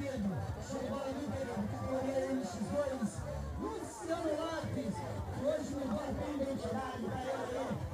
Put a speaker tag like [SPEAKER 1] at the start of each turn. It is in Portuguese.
[SPEAKER 1] Pedro. Chegou ali, categoria MX2. Luciano Lopes. Hoje não vai bem identificado. Vai aí.